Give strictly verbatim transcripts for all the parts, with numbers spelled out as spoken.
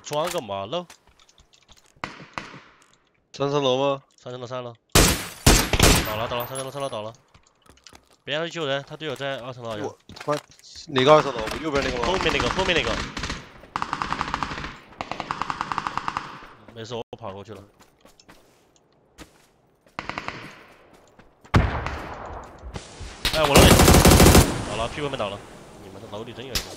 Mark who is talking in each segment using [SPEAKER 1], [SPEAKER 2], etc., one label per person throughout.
[SPEAKER 1] 装个嘛喽？
[SPEAKER 2] 三层楼吗？
[SPEAKER 1] 三层楼三楼。倒了倒了，三层楼三楼倒了。别让他救人，他队友在二层楼好像。
[SPEAKER 2] 我哪个二层楼？右边那个吗？
[SPEAKER 1] 后面那个，后面那个。没事，我跑过去了。哎，我楼里倒了，屁股没倒了。你们的楼里真有一个。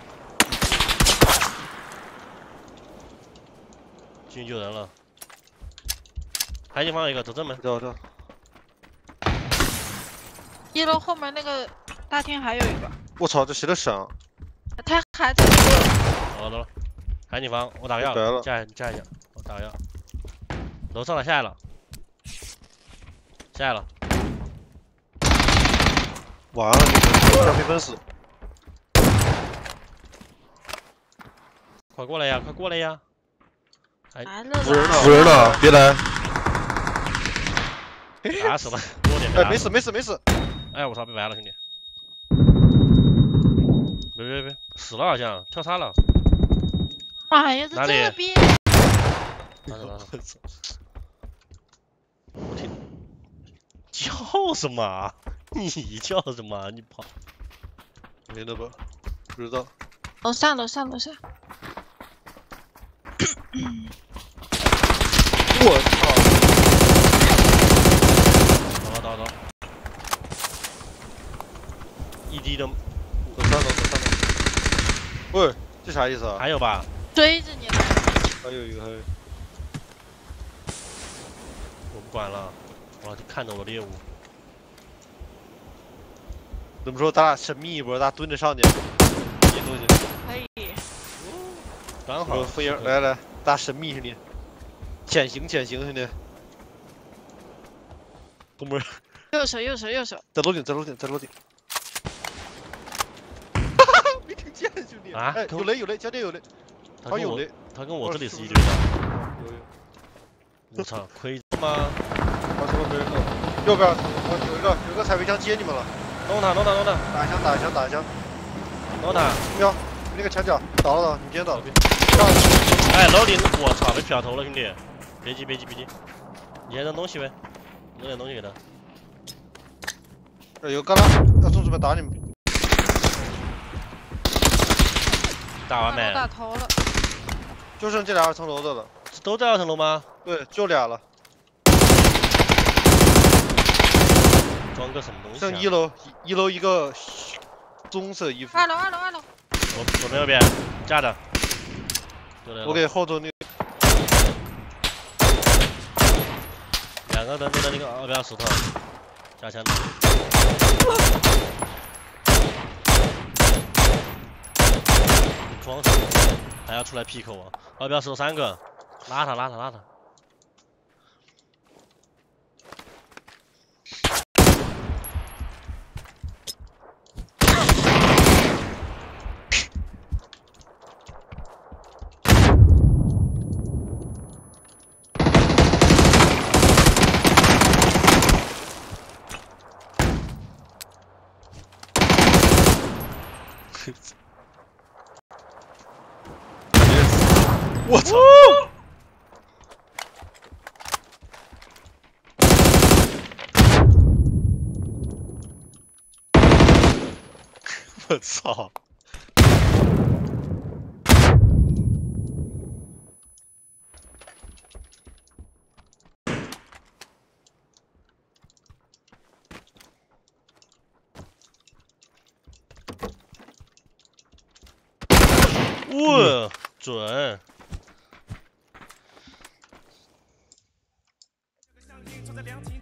[SPEAKER 1] 进去救人了。海景房有一个，走正门。
[SPEAKER 2] 走走。
[SPEAKER 3] 一楼后面那个大厅还有一个。
[SPEAKER 2] 我操，这谁的闪？
[SPEAKER 3] 他还在。
[SPEAKER 1] 好了，走了。海景房，我打个药，加加一下，我打个药。楼上了，下来了，下来了。
[SPEAKER 2] 完了，你们被分死。
[SPEAKER 1] 快过来呀，快过来呀！
[SPEAKER 3] 来了，
[SPEAKER 2] 扶人了，扶人了，别来。
[SPEAKER 1] 打死了，弱点。
[SPEAKER 2] 哎，没死没死没死。
[SPEAKER 1] 哎，我操，被埋了，兄弟。别别别，死了好像，跳杀了。
[SPEAKER 3] 哎呀，
[SPEAKER 1] 哪里？
[SPEAKER 3] 这边。
[SPEAKER 1] 哪里哪里？我听。叫什么？你叫什么？你跑？
[SPEAKER 2] 没了吧？不知道。
[SPEAKER 3] 楼上楼上楼上。
[SPEAKER 2] 我操！
[SPEAKER 1] 走了走了走了。一滴都。
[SPEAKER 2] 走三楼走三楼。喂，这啥意思啊？
[SPEAKER 1] 还有吧？
[SPEAKER 3] 追着你来。
[SPEAKER 2] 还有一个还有。
[SPEAKER 1] 我不管了，我要去看着我猎物。
[SPEAKER 2] 怎么说？咱俩神秘一波，咱俩蹲着上去，一东西。
[SPEAKER 3] 可以。
[SPEAKER 1] 刚好。
[SPEAKER 2] 飞人，来来，咱俩神秘兄弟，潜行潜行兄弟。后门。
[SPEAKER 3] 右手右手右手。
[SPEAKER 2] 在楼顶在楼顶在楼顶。哈哈，没听见兄弟。
[SPEAKER 1] 啊！
[SPEAKER 2] 哎，有雷有雷，家里有雷。他有雷。
[SPEAKER 1] 他跟我这里是一队的。
[SPEAKER 2] 有有。
[SPEAKER 1] 我操，亏吗？
[SPEAKER 2] 二层楼没人了。右边我有一个有一个采飞枪接你们了。
[SPEAKER 1] 弄他，弄他，弄他！
[SPEAKER 2] 打一枪，打一枪，打一枪，
[SPEAKER 1] 弄他！
[SPEAKER 2] 瞄，那个墙角倒了倒，你先倒。
[SPEAKER 1] 哎，楼顶，我操，被漂头了，兄弟！别急，别急，别急，你先扔东西呗，扔点东西给他。
[SPEAKER 2] 这有旮旯，要从这边打你们。
[SPEAKER 1] 打完没？
[SPEAKER 3] 打头了。
[SPEAKER 2] 就剩这俩二层楼的了。
[SPEAKER 1] 都在二层楼吗？
[SPEAKER 2] 对，就俩了。
[SPEAKER 1] 装个什么东西、啊？
[SPEAKER 2] 剩一楼，一楼一个棕色衣服。
[SPEAKER 3] 二楼，二楼，二楼。
[SPEAKER 1] 左左边右边，架着。
[SPEAKER 2] 我给后头那个。
[SPEAKER 1] 两个人都在那个二边石头加枪的。你装什么？还要出来 pick 我？二边石头三个，拉他，拉他，拉他。
[SPEAKER 2] 我操！我操！
[SPEAKER 1] 哇，准！坐在凉亭